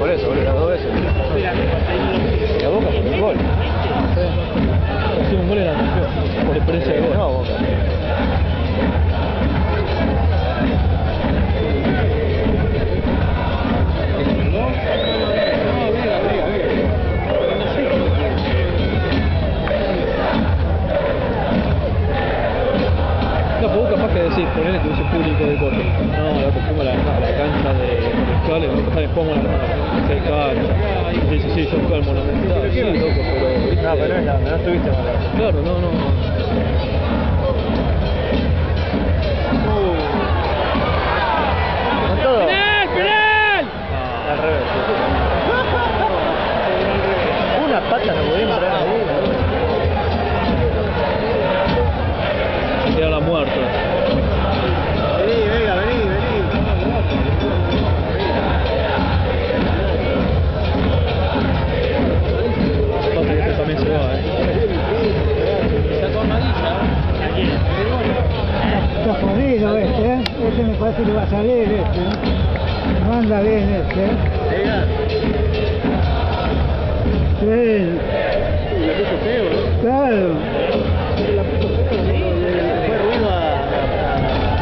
por eso, boludo, las dos veces. Y a Boca por un gol. Sí, un gol era campeón, por experiencia de gol. No, Boca. No, pues capaz que decir, ponele que use público de corte. No, lo que fuimos a la cancha de colegiales, vamos a estar en Póngala, se cancha. Sí, sí, yo fui al Monumental. Sí, loco, pero. No, pero no estuviste mal. Claro, no. Con todo. ¡Penal! Al revés. Una pata no pudimos traer ahí. Era la muerte. Vení, venga, vení. Pasa que este también se va, Sacó amarilla. Está jodido este, ¿eh? Este me parece que va a salir, este. No anda bien este, ¿eh? Venga. Sí. Le puso feo, ¿no? Claro.